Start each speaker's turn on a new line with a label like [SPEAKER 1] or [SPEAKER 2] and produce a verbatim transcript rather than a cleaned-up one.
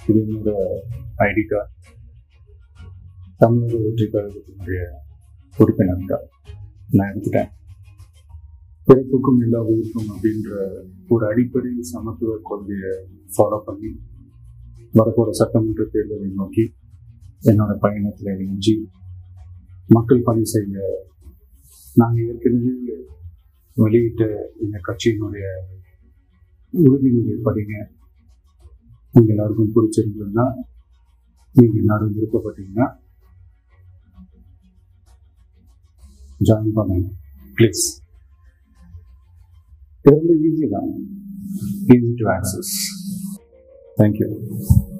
[SPEAKER 1] இது என்னோட ID card. தமிழக வெற்றி கழகத்தினுடைய உறுப்பினர்கள் நான் எடுத்துட்டேன். பிறப்புக்கும் எல்லா உயிருக்கும் அப்படின்ற ஒரு அடிப்படை சமத்துவ கொள்கையை ஃபாலோ பண்ணி வரப்போகிற சட்டமன்ற தேர்தலை நோக்கி என்னோட பயணத்தில் இணைஞ்சி மக்கள் பணி செய்ய நாங்கள் ஏற்கனவே வெளியிட்ட இந்த கட்சியினுடைய உறுதிமொழியை படிங்க. உங்கள் எல்லாருக்கும் பிடிச்சிருந்ததுன்னா, நீங்கள் எல்லாரும் விருப்பப்பட்டீங்கன்னா ஜாயின் பண்ணுங்க ப்ளீஸ். இது ரொம்ப ஈஸி தான், ஈஸி டு ஆக்சஸ். தேங்க்யூ.